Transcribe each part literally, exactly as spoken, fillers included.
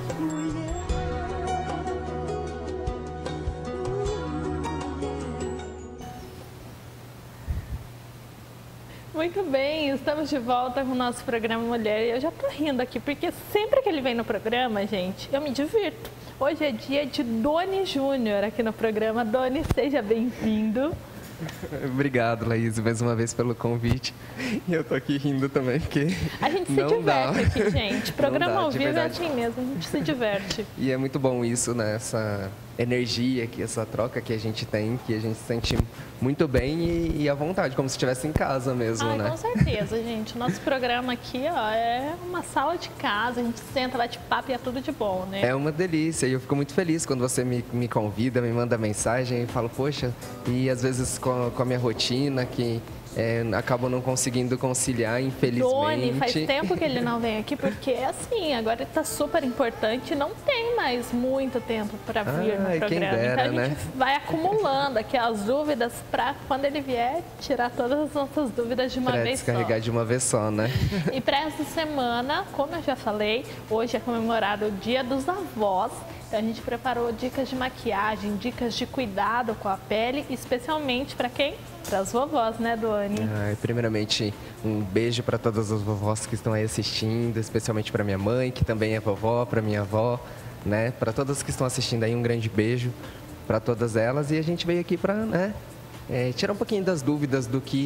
Muito bem, estamos de volta com o nosso programa Mulher e eu já tô rindo aqui, porque sempre que ele vem no programa, gente, eu me divirto. Hoje é dia de Doni Júnior aqui no programa. Doni, seja bem-vindo. Obrigado, Laís, mais uma vez pelo convite. E eu tô aqui rindo também, porque a gente se não diverte dá. aqui, gente. Programa dá, ao vivo é verdade. assim mesmo, a gente se diverte. E é muito bom isso, né? Essa energia, que essa troca que a gente tem, que a gente se sente muito bem e, e à vontade, como se estivesse em casa mesmo, Ai, né? com certeza, gente. O nosso programa aqui, ó, é uma sala de casa, a gente senta, bate papo e é tudo de bom, né? É uma delícia e eu fico muito feliz quando você me, me convida, me manda mensagem e falo, poxa, e às vezes com, com a minha rotina, que é, acabo não conseguindo conciliar, infelizmente. Doni, faz tempo que ele não vem aqui, porque assim, agora ele tá super importante, não tem mais muito tempo para vir Ai, no quem programa. dera, então a gente né? vai acumulando aqui as dúvidas para quando ele vier tirar todas as nossas dúvidas de uma Pra vez só. descarregar de uma vez só, né? E para essa semana, como eu já falei, hoje é comemorado o Dia dos Avós. Então a gente preparou dicas de maquiagem, dicas de cuidado com a pele, especialmente para quem? Para as vovós, né, Doni? Ai, primeiramente, um beijo para todas as vovós que estão aí assistindo, especialmente para minha mãe, que também é vovó, para minha avó, né? Para todas que estão assistindo aí, um grande beijo para todas elas. E a gente veio aqui para, né, é, tirar um pouquinho das dúvidas do que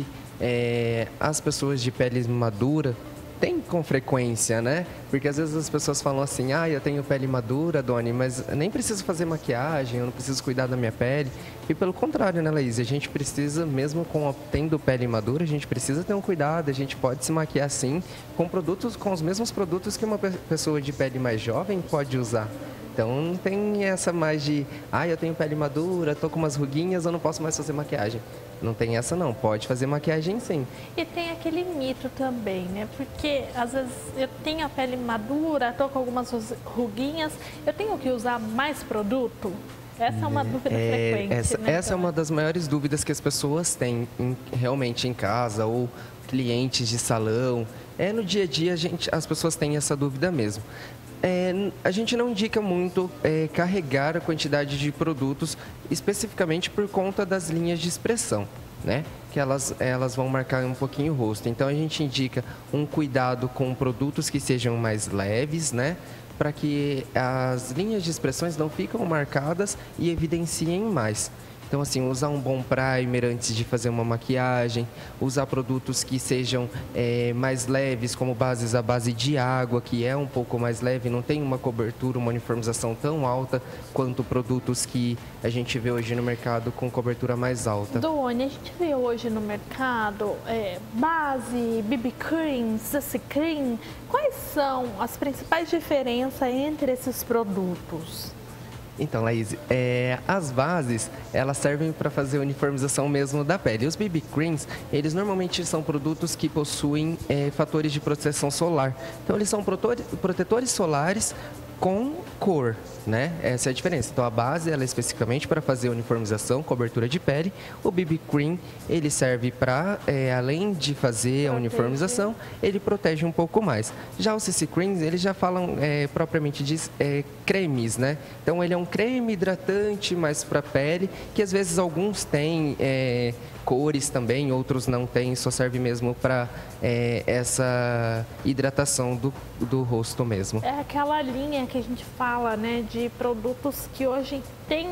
é, as pessoas de pele madura tem com frequência, né? Porque às vezes as pessoas falam assim, ah, eu tenho pele madura, Doni, mas eu nem preciso fazer maquiagem, eu não preciso cuidar da minha pele. E pelo contrário, né, Laís? A gente precisa, mesmo com a, tendo pele madura, a gente precisa ter um cuidado, a gente pode se maquiar sim, com produtos, com os mesmos produtos que uma pessoa de pele mais jovem pode usar. Então não tem essa mais de, ah, eu tenho pele madura, tô com umas ruguinhas, eu não posso mais fazer maquiagem. Não tem essa não, pode fazer maquiagem sim. E tem aquele mito também, né? Porque às vezes eu tenho a pele madura, tô com algumas ruguinhas, eu tenho que usar mais produto? Essa é uma dúvida é, frequente, essa, né? Essa é uma das maiores dúvidas que as pessoas têm em, realmente em casa ou clientes de salão. É, no dia a dia a gente, as pessoas têm essa dúvida mesmo. É, a gente não indica muito é, carregar a quantidade de produtos especificamente por conta das linhas de expressão, né? Que elas, elas vão marcar um pouquinho o rosto. Então a gente indica um cuidado com produtos que sejam mais leves, né? Para que as linhas de expressões não ficam marcadas e evidenciem mais. Então, assim, usar um bom primer antes de fazer uma maquiagem, usar produtos que sejam é, mais leves, como bases à base de água, que é um pouco mais leve, não tem uma cobertura, uma uniformização tão alta quanto produtos que a gente vê hoje no mercado com cobertura mais alta. Doni, a gente vê hoje no mercado é, base, B B cream, C C cream. Quais são as principais diferenças entre esses produtos? Então, Laís, é, as bases, elas servem para fazer a uniformização mesmo da pele. Os B B Creams, eles normalmente são produtos que possuem é, fatores de proteção solar. Então, eles são protetores solares com cor, né? Essa é a diferença. Então, a base, ela é especificamente para fazer uniformização, cobertura de pele. O B B Cream, ele serve para, é, além de fazer a uniformização, ele protege um pouco mais. Já os C C Creams, eles já falam é, propriamente de é, cremes, né? Então, ele é um creme hidratante mais para a pele, que às vezes alguns têm é, cores também, outros não têm, só serve mesmo para é, essa hidratação do, do rosto mesmo. É aquela linha que a gente fala, né, de produtos que hoje tem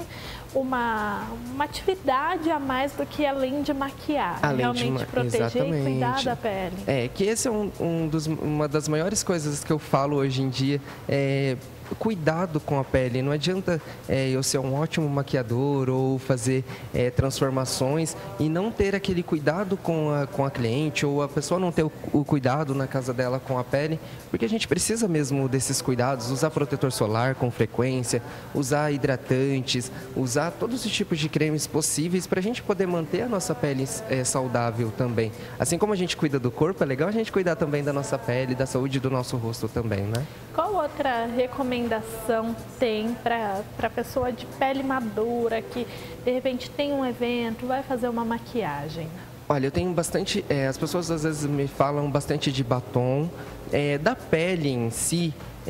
uma, uma atividade a mais do que além de maquiar, além realmente de, proteger exatamente. E cuidar da pele. É, que esse é um, um dos, uma das maiores coisas que eu falo hoje em dia, é cuidado com a pele. Não adianta é, eu ser um ótimo maquiador ou fazer é, transformações e não ter aquele cuidado com a, com a cliente, ou a pessoa não ter o, o cuidado na casa dela com a pele, porque a gente precisa mesmo desses cuidados, usar protetor solar com frequência, usar hidratantes, usar todos os tipos de cremes possíveis para a gente poder manter a nossa pele é, saudável também. Assim como a gente cuida do corpo, é legal a gente cuidar também da nossa pele, da saúde do nosso rosto também, né? Qual outra recomendação tem para a pessoa de pele madura que de repente tem um evento, vai fazer uma maquiagem? Olha, eu tenho bastante, é, as pessoas às vezes me falam bastante de batom, É, da pele em si,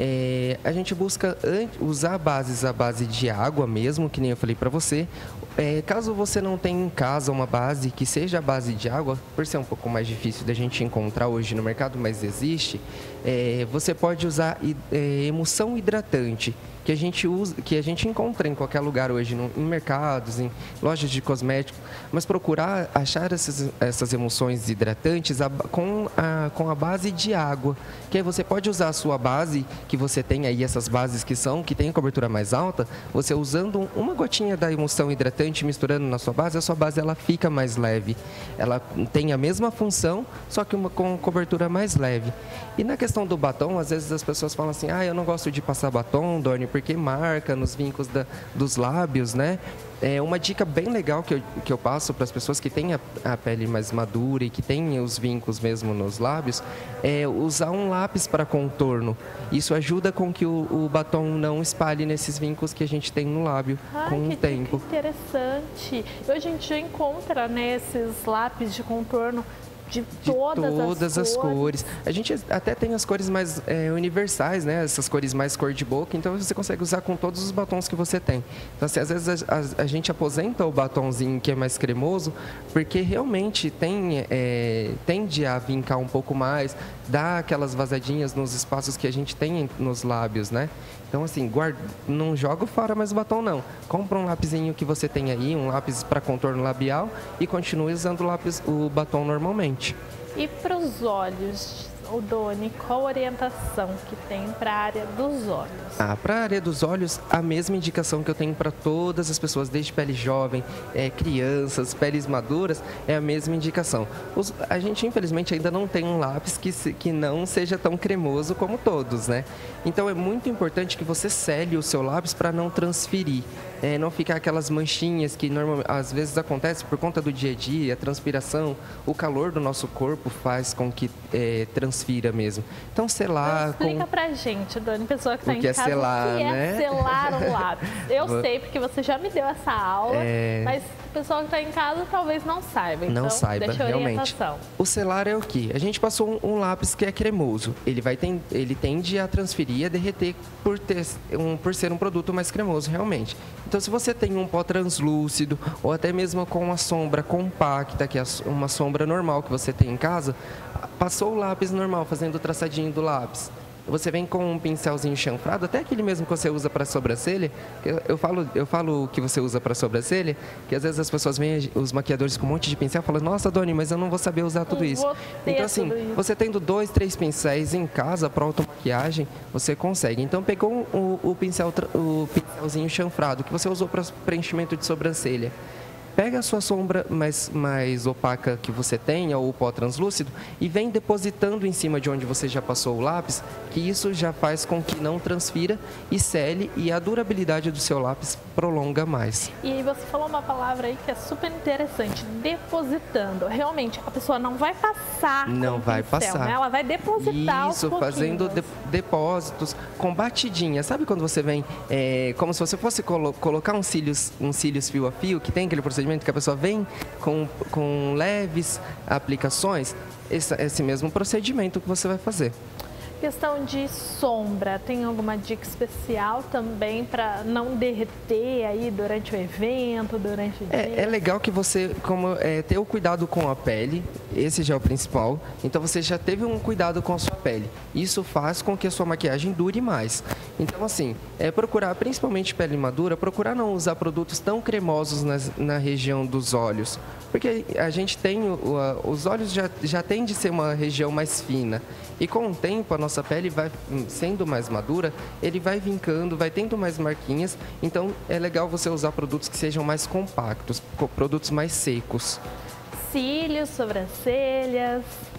é, a gente busca usar bases à base de água mesmo, que nem eu falei para você. É, caso você não tenha em casa uma base que seja a base de água, por ser um pouco mais difícil da gente encontrar hoje no mercado, mas existe, é, você pode usar é, emulsão hidratante, que a gente usa, que a gente encontra em qualquer lugar hoje, no, em mercados, em lojas de cosméticos, mas procurar achar essas, essas emulsões hidratantes a, com, a, com a base de água, que aí você pode usar a sua base, que você tem aí essas bases que são, que tem cobertura mais alta, você usando uma gotinha da emulsão hidratante misturando na sua base, a sua base ela fica mais leve, ela tem a mesma função, só que uma, com cobertura mais leve. E na questão do batom, às vezes as pessoas falam assim, ah, eu não gosto de passar batom, Doni, porque marca nos vincos da, dos lábios, né? É uma dica bem legal que eu, que eu passo para as pessoas que têm a, a pele mais madura e que têm os vincos mesmo nos lábios, é usar um lápis para contorno. Isso ajuda com que o, o batom não espalhe nesses vincos que a gente tem no lábio. Ai, com o que tempo. Dica interessante. Hoje a gente já encontra, né, esses lápis de contorno de todas, de todas as, as cores. cores. A gente até tem as cores mais é, universais, né? Essas cores mais cor de boca, então você consegue usar com todos os batons que você tem. Então, assim, às vezes a, a, a gente aposenta o batonzinho que é mais cremoso, porque realmente tem, é, tende a vincar um pouco mais, dá aquelas vazadinhas nos espaços que a gente tem nos lábios, né? Então, assim, guarda, não joga fora mais o batom, não. Compra um lapisinho que você tem aí, um lápis para contorno labial e continue usando o, lápis, o batom normalmente. E para os olhos, o Doni, qual orientação que tem para a área dos olhos? Ah, para a área dos olhos, a mesma indicação que eu tenho para todas as pessoas, desde pele jovem, é, crianças, peles maduras, é a mesma indicação. Os, a gente, infelizmente, ainda não tem um lápis que, se, que não seja tão cremoso como todos, né? Então, é muito importante que você sele o seu lápis para não transferir. É, não ficar aquelas manchinhas que normalmente, às vezes acontecem por conta do dia a dia, a transpiração, o calor do nosso corpo faz com que é, transfira mesmo. Então, selar... Então, explica com... pra gente, Doni, pessoa que está em que é casa, selar, o que né? é selar um lápis. Eu Vou... sei, porque você já me deu essa aula, é... mas o pessoal que está em casa talvez não saiba. Então, não saiba, deixa a realmente. O selar é o quê? A gente passou um, um lápis que é cremoso. Ele, vai ten... Ele tende a transferir, a derreter por, ter um... por ser um produto mais cremoso, realmente. Então, se você tem um pó translúcido ou até mesmo com uma sombra compacta, que é uma sombra normal que você tem em casa, passou o lápis normal, fazendo o traçadinho do lápis. Você vem com um pincelzinho chanfrado, até aquele mesmo que você usa para sobrancelha. Eu, eu falo, eu falo que você usa para sobrancelha, que às vezes as pessoas veem os maquiadores com um monte de pincel e falam, nossa, Doni, mas eu não vou saber usar tudo isso. Então, assim, você tendo dois, três pincéis em casa para automaquiagem, você consegue. Então, pegou o, o, pincel, o pincelzinho chanfrado que você usou para preenchimento de sobrancelha. Pega a sua sombra mais, mais opaca que você tenha, ou o pó translúcido, e vem depositando em cima de onde você já passou o lápis, que isso já faz com que não transfira e sele, e a durabilidade do seu lápis prolonga mais. E você falou uma palavra aí que é super interessante, depositando. Realmente, a pessoa não vai passar Não vai pincel, passar. Né? Ela vai depositar Isso, aos fazendo de, depósitos com batidinha. Sabe quando você vem, é, como se você fosse colo colocar um cílios, um cílios fio a fio, que tem aquele procedimento que a pessoa vem com, com leves aplicações? Esse, esse mesmo procedimento que você vai fazer. Questão de sombra, tem alguma dica especial também para não derreter aí durante o evento, durante o dia? É, é legal que você como, é, ter o cuidado com a pele, esse já é o principal. Então você já teve um cuidado com a sua pele. Isso faz com que a sua maquiagem dure mais. Então assim, é procurar, principalmente pele madura, procurar não usar produtos tão cremosos nas, na região dos olhos. Porque a gente tem, o, a, os olhos já, já tende a ser uma região mais fina. E com o tempo, a nossa pele vai sendo mais madura, ele vai vincando, vai tendo mais marquinhas. Então, é legal você usar produtos que sejam mais compactos, produtos mais secos. Cílios, sobrancelhas...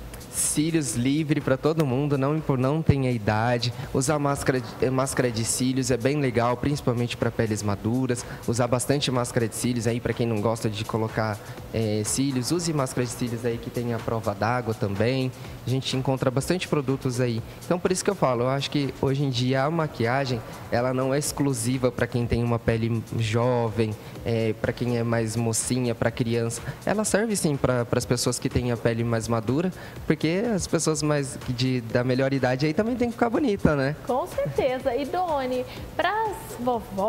Cílios livre para todo mundo, não, não tem a idade. Usar máscara, máscara de cílios é bem legal, principalmente para peles maduras. Usar bastante máscara de cílios aí para quem não gosta de colocar é, cílios. Use máscara de cílios aí que tem a prova d'água também. A gente encontra bastante produtos aí. Então, por isso que eu falo, eu acho que hoje em dia a maquiagem, ela não é exclusiva para quem tem uma pele jovem, é, para quem é mais mocinha, para criança. Ela serve sim para as pessoas que têm a pele mais madura, porque porque as pessoas mais de, da melhor idade aí também tem que ficar bonita, né? Com certeza. E Doni, para as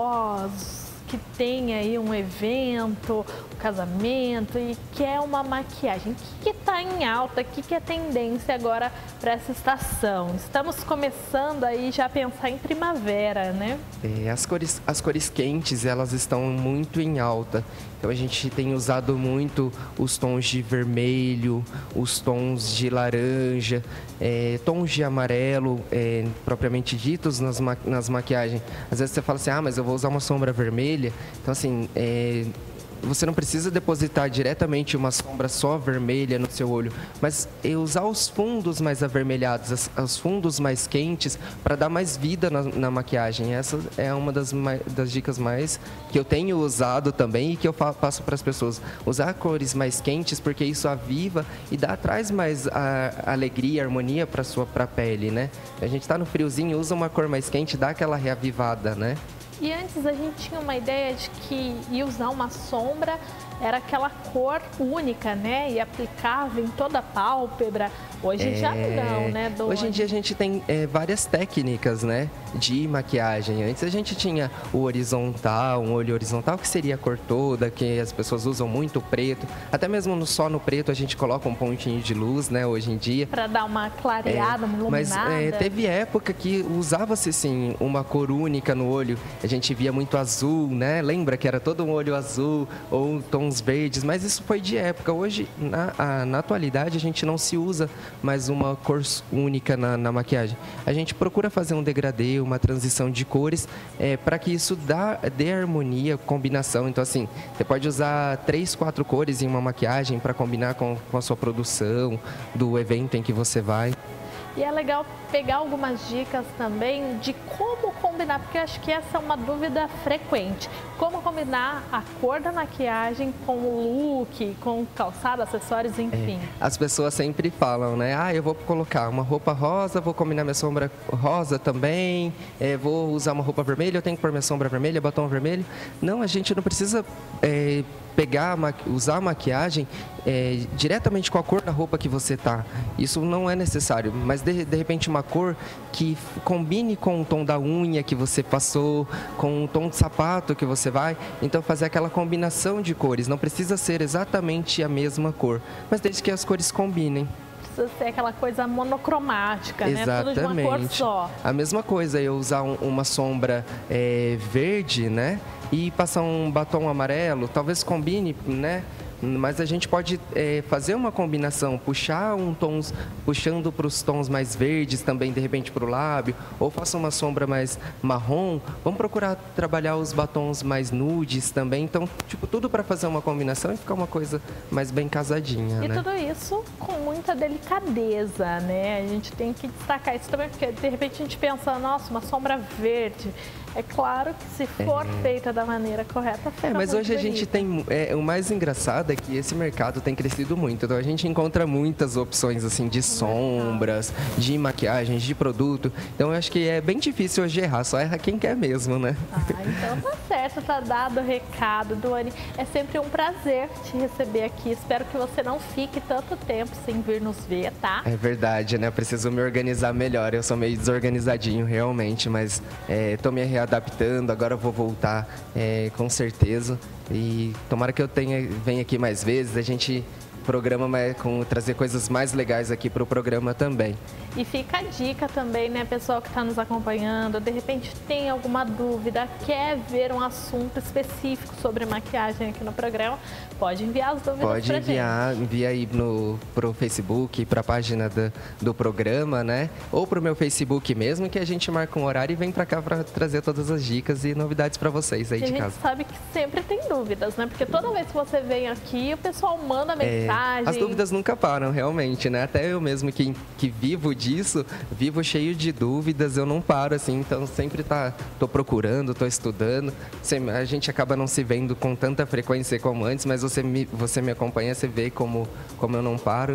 vovós que tem aí um evento, um casamento e quer uma maquiagem, o que está em alta, o que, que é tendência agora para essa estação? Estamos começando aí já a pensar em primavera, né? É, as cores, as cores quentes, elas estão muito em alta. Então a gente tem usado muito os tons de vermelho, os tons de laranja, é, tons de amarelo, é, propriamente ditos nas, ma nas maquiagens. Às vezes você fala assim, ah, mas eu vou usar uma sombra vermelha. Então assim, é, você não precisa depositar diretamente uma sombra só vermelha no seu olho, mas usar os fundos mais avermelhados, as, os fundos mais quentes, para dar mais vida na, na maquiagem. Essa é uma das, das dicas mais que eu tenho usado também e que eu passo para as pessoas. Usar cores mais quentes, porque isso aviva e dá, traz mais a, a alegria, a harmonia para a sua pra pele, né? A gente está no friozinho, usa uma cor mais quente, dá aquela reavivada, né? E antes a gente tinha uma ideia de que ia usar uma sombra, era aquela cor única, né? E aplicável em toda a pálpebra. Hoje é... já não, né, Doni? Hoje em dia a gente tem é, várias técnicas, né, de maquiagem. Antes a gente tinha o horizontal, um olho horizontal, que seria a cor toda, que as pessoas usam muito preto. Até mesmo no, só no preto a gente coloca um pontinho de luz, né, hoje em dia. Para dar uma clareada, é, uma iluminada. Mas é, teve época que usava-se, sim, uma cor única no olho. A gente via muito azul, né? Lembra que era todo um olho azul ou tons verdes, mas isso foi de época. Hoje, na, a, na atualidade, a gente não se usa mais uma cor única na, na maquiagem. A gente procura fazer um degradê, uma transição de cores, é, para que isso dá, dê harmonia, combinação. Então, assim, você pode usar três, quatro cores em uma maquiagem para combinar com, com a sua produção, do evento em que você vai. E é legal pegar algumas dicas também de como combinar, porque eu acho que essa é uma dúvida frequente. Como combinar a cor da maquiagem com o look, com o calçado, acessórios, enfim. É, as pessoas sempre falam, né? Ah, eu vou colocar uma roupa rosa, vou combinar minha sombra rosa também, é, vou usar uma roupa vermelha, eu tenho que pôr minha sombra vermelha, batom vermelho. Não, a gente não precisa é, pegar, usar a maquiagem é, diretamente com a cor da roupa que você tá. Isso não é necessário, mas de, de repente uma cor que combine com o tom da unha que você passou, com o tom de sapato que você vai. Então fazer aquela combinação de cores, não precisa ser exatamente a mesma cor, mas desde que as cores combinem. Precisa ser aquela coisa monocromática, exatamente, né? Tudo de uma cor só. A mesma coisa, eu usar um, uma sombra é, verde, né? E passar um batom amarelo, talvez combine, né? Mas a gente pode é, fazer uma combinação, puxar um tons, puxando para os tons mais verdes também, de repente para o lábio, ou faça uma sombra mais marrom. Vamos procurar trabalhar os batons mais nudes também. Então, tipo, tudo para fazer uma combinação e ficar uma coisa mais bem casadinha, e né? tudo isso com muita delicadeza, né? A gente tem que destacar isso também, porque de repente a gente pensa, nossa, uma sombra verde. É claro que se for é. feita da maneira correta, fica É, mas muito hoje a gente tem... É, o mais engraçado é que esse mercado tem crescido muito. Então a gente encontra muitas opções assim de sombras, de maquiagens, de produto. Então eu acho que é bem difícil hoje errar, só erra quem quer mesmo, né? Ah, então tá certo, tá dado o recado, Doni. É sempre um prazer te receber aqui. Espero que você não fique tanto tempo sem vir nos ver, tá? É verdade, né? Eu preciso me organizar melhor. Eu sou meio desorganizadinho realmente, mas é, tô me readaptando. Agora eu vou voltar é, com certeza. E tomara que eu tenha, venha aqui mais vezes, a gente programa mais, com, trazer coisas mais legais aqui para o programa também. E fica a dica também, né, pessoal que está nos acompanhando, de repente tem alguma dúvida, quer ver um assunto específico sobre maquiagem aqui no programa, pode enviar as dúvidas Pode pra enviar, gente. envia aí no, pro Facebook, para a página do, do programa, né? Ou pro meu Facebook mesmo, que a gente marca um horário e vem para cá para trazer todas as dicas e novidades para vocês aí e de casa. A gente sabe que sempre tem dúvidas, né? Porque toda vez que você vem aqui, o pessoal manda mensagem. É, as dúvidas nunca param, realmente, né? Até eu mesmo que, que vivo disso, vivo cheio de dúvidas, eu não paro, assim, então sempre tá, tô procurando, tô estudando. A gente acaba não se vendo com tanta frequência como antes, mas você me, você me acompanha, você vê como, como eu não paro.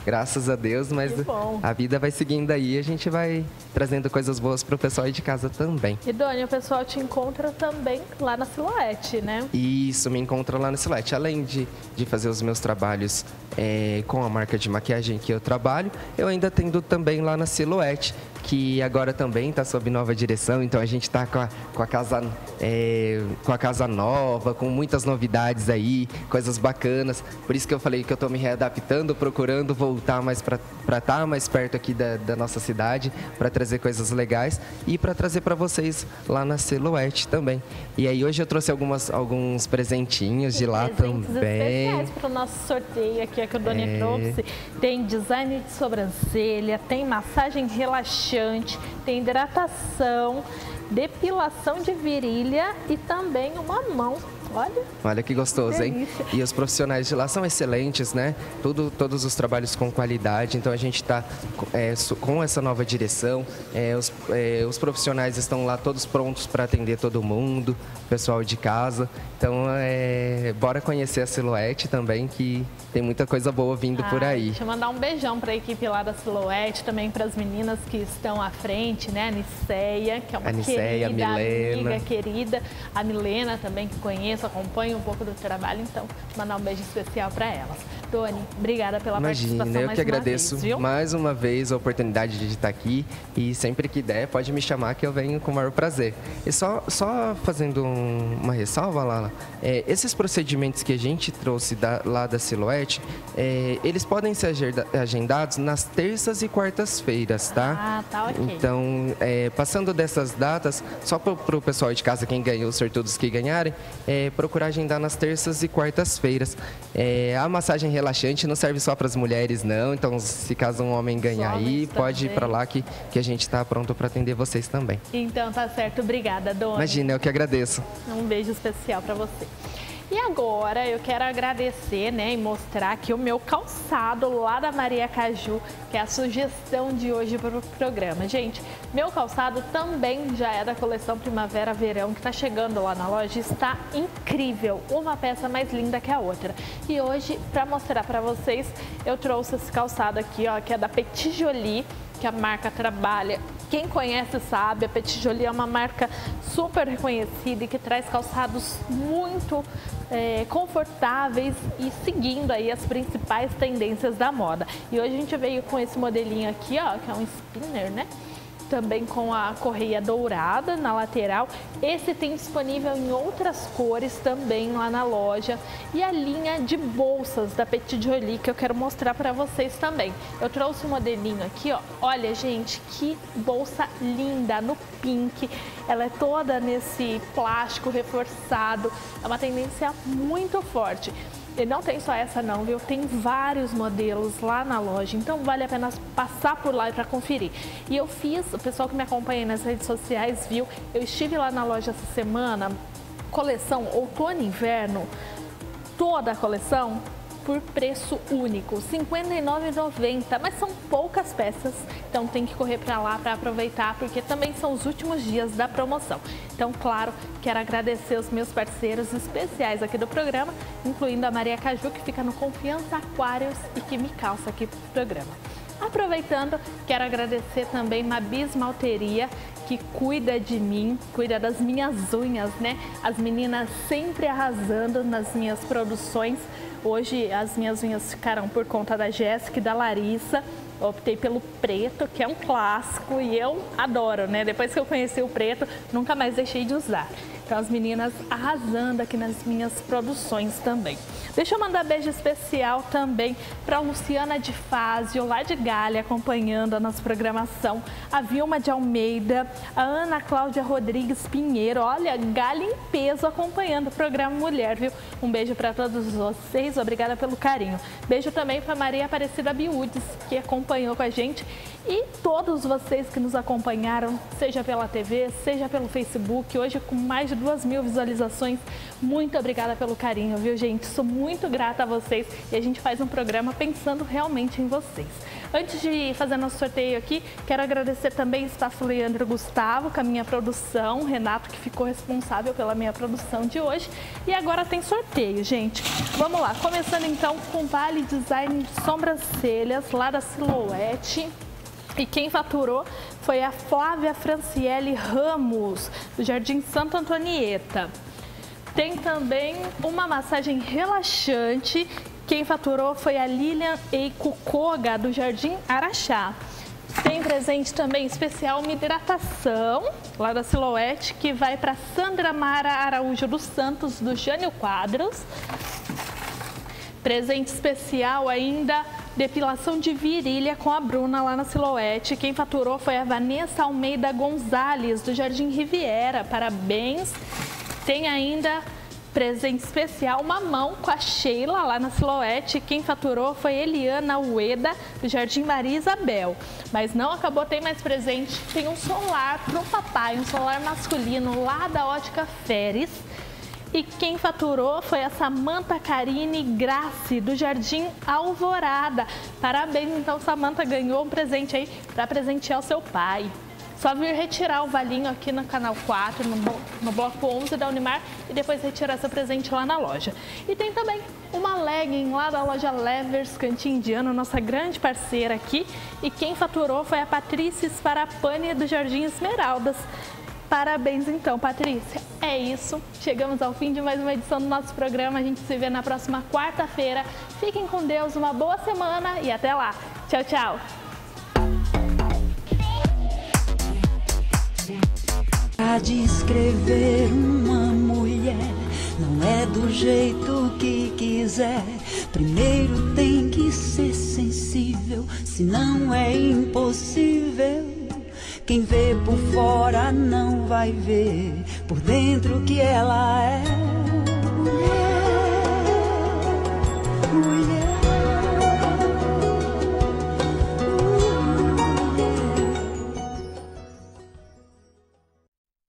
graças a Deus, mas a vida vai seguindo aí, a gente vai trazendo coisas boas para o pessoal aí de casa também. E Doni, o pessoal te encontra também lá na Silhouette, né? Isso, me encontra lá na Silhouette. Além de, de fazer os meus trabalhos é, com a marca de maquiagem que eu trabalho, eu ainda atendo também lá na Silhouette, que agora também está sob nova direção, então a gente está com a, com, a casa, é, com a casa nova, com muitas novidades aí, coisas bacanas. Por isso que eu falei que eu estou me readaptando, procurando voltar mais para estar mais perto aqui da, da nossa cidade, para trazer coisas legais e para trazer para vocês lá na Silhouette também. E aí hoje eu trouxe algumas, alguns presentinhos de lá presentes também. Especiais para o nosso sorteio aqui, que o Doni é. trouxe. Tem design de sobrancelha, tem massagem relaxante, tem hidratação, depilação de virilha e também uma mão. Olha, Olha que gostoso, que hein? E os profissionais de lá são excelentes, né? Tudo, todos os trabalhos com qualidade. Então a gente está é, com essa nova direção. É, os, é, os profissionais estão lá todos prontos para atender todo mundo, pessoal de casa. Então, é, bora conhecer a Silhouette também, que tem muita coisa boa vindo ah, por aí. Deixa eu mandar um beijão para a equipe lá da Silhouette, também para as meninas que estão à frente, né? A Niceia, que é uma Niceia, querida Milena. amiga, querida. A Milena também, que conheço, acompanho um pouco do trabalho, então mandar um beijo especial para elas. Doni, obrigada pela Imagina, participação eu mais que agradeço uma vez, viu? mais uma vez a oportunidade de estar aqui e sempre que der pode me chamar que eu venho com o maior prazer. E só, só fazendo um, uma ressalva, Lala, é, esses procedimentos que a gente trouxe da, lá da Silhouette, é, eles podem ser agendados nas terças e quartas-feiras, tá? Ah, tá ok. Então, é, passando dessas datas, só para o pessoal de casa, quem ganhou, os sortudos que ganharem, é, procurar agendar nas terças e quartas-feiras. É, a massagem relaxante não serve só para as mulheres, não. Então, se caso um homem ganhar aí, pode ir para lá que, que a gente está pronto para atender vocês também. Então, tá certo. Obrigada, Doni. Imagina, eu que agradeço. Um beijo especial para você. E agora eu quero agradecer, né, e mostrar aqui o meu calçado lá da Maria Caju, que é a sugestão de hoje para o programa. Gente, meu calçado também já é da coleção Primavera-Verão, que está chegando lá na loja, está incrível, uma peça mais linda que a outra. E hoje, para mostrar para vocês, eu trouxe esse calçado aqui, ó, que é da Petit Jolie, que a marca trabalha. Quem conhece sabe, a Petit Jolie é uma marca super reconhecida e que traz calçados muito é, confortáveis e seguindo aí as principais tendências da moda. E hoje a gente veio com esse modelinho aqui, ó, que é um spinner, né? Também com a correia dourada na lateral. Esse tem disponível em outras cores também lá na loja. E a linha de bolsas da Petit Jolie, que eu quero mostrar para vocês também. Eu trouxe um modelinho aqui, ó. Olha, gente, que bolsa linda no pink. Ela é toda nesse plástico reforçado. É uma tendência muito forte. E não tem só essa não, viu? Tem vários modelos lá na loja, então vale a pena passar por lá para conferir. E eu fiz, o pessoal que me acompanha nas redes sociais viu, eu estive lá na loja essa semana, coleção outono e inverno, toda a coleção por preço único, cinquenta e nove reais e noventa centavos, mas são poucas peças, então tem que correr para lá para aproveitar, porque também são os últimos dias da promoção. Então, claro, quero agradecer os meus parceiros especiais aqui do programa, incluindo a Maria Caju, que fica no Confiança Aquários e que me calça aqui pro programa. Aproveitando, quero agradecer também Mabis Malteria, que cuida de mim, cuida das minhas unhas, né? As meninas sempre arrasando nas minhas produções. Hoje as minhas unhas ficaram por conta da Jéssica e da Larissa. Eu optei pelo preto, que é um clássico e eu adoro, né? Depois que eu conheci o preto, nunca mais deixei de usar. Então as meninas arrasando aqui nas minhas produções também. Deixa eu mandar beijo especial também para a Luciana de Fázio, lá de Galha, acompanhando a nossa programação. A Vilma de Almeida, a Ana Cláudia Rodrigues Pinheiro, olha, Galha em peso acompanhando o programa Mulher, viu? Um beijo para todos vocês, obrigada pelo carinho. Beijo também para Maria Aparecida Biudes, que acompanhou com a gente. E todos vocês que nos acompanharam, seja pela T V, seja pelo Facebook, hoje com mais de de duas mil visualizações. Muito obrigada pelo carinho, viu, gente? Sou muito grata a vocês e a gente faz um programa pensando realmente em vocês. Antes de fazer nosso sorteio aqui, quero agradecer também o Espaço Leandro Gustavo, com a minha produção, o Renato, que ficou responsável pela minha produção de hoje. E agora tem sorteio, gente. Vamos lá, começando então com Vale Design de Sobrancelhas, lá da Silhouette. E quem faturou foi a Flávia Franciele Ramos, do Jardim Santa Antonieta. Tem também uma massagem relaxante. Quem faturou foi a Lilian Eiko Koga, do Jardim Araxá. Tem presente também especial, uma hidratação, lá da Silhouette, que vai para Sandra Mara Araújo dos Santos, do Jânio Quadros. Presente especial ainda, depilação de virilha com a Bruna, lá na Silhouette. Quem faturou foi a Vanessa Almeida Gonzalez, do Jardim Riviera. Parabéns. Tem ainda presente especial, mamão com a Sheila, lá na Silhouette. Quem faturou foi Eliana Ueda, do Jardim Maria Isabel. Mas não acabou, tem mais presente. Tem um solar para o papai, um solar masculino, lá da Ótica Feres. E quem faturou foi a Samanta Karine Grace, do Jardim Alvorada. Parabéns, então, Samanta ganhou um presente aí para presentear o seu pai. Só vir retirar o valinho aqui no canal quatro, no, no bloco onze da Unimar, e depois retirar seu presente lá na loja. E tem também uma legging lá da loja Levers Cantinho Indiano, nossa grande parceira aqui. E quem faturou foi a Patrícia Sparapani, do Jardim Esmeraldas. Parabéns então, Patrícia. É isso, chegamos ao fim de mais uma edição do nosso programa. A gente se vê na próxima quarta-feira. Fiquem com Deus, uma boa semana e até lá. Tchau, tchau. A descrever uma mulher não é do jeito que quiser. Primeiro tem que ser sensível, senão é impossível. Quem vê por fora não vai ver por dentro que ela é.